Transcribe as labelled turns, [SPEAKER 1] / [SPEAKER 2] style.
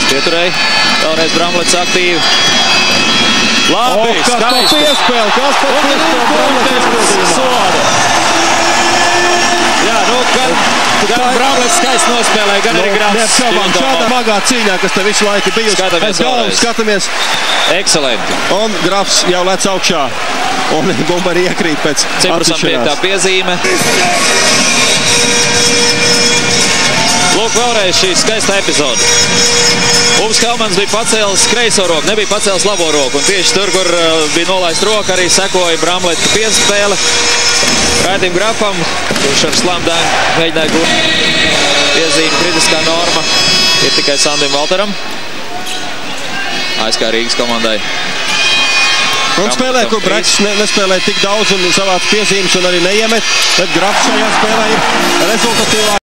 [SPEAKER 1] Pieturēja. Vēlreiz Bramlets aktīvi. Labi, skaisti.
[SPEAKER 2] Kas par piespēli?
[SPEAKER 1] Soda. Jā, nu, gan Bramlets skaisti nospēlē, gan arī Grafs.
[SPEAKER 2] Šādā magā cīņā, kas te visu laiku bijusi. Skatāmies.
[SPEAKER 1] Ekscelenti.
[SPEAKER 2] Un Grafs jau lec augšā. Un bumba arī iekrīt pēc
[SPEAKER 1] Ciprusam 5. piezīme. Lūk, vēlreiz šī skaistā epizode. Uvis Helmans bija pacēlis kreiso roku, nebija pacēlis labo roku. Un tieši tur, kur bija nolaist roka, arī sekoja Bramleta piespēle. Raidim Grafam, kurš ar slamdēm mēģināja gūt piezīmi. Kritiskā norma ir tikai Sandim Valteram. ASK Rīgas komandai.
[SPEAKER 2] Un spēlē, kur Brekss nespēlē tik daudz un savāc piezīmes un arī neiemet. Tad Grafs šajā spēlē ir rezultatīvā.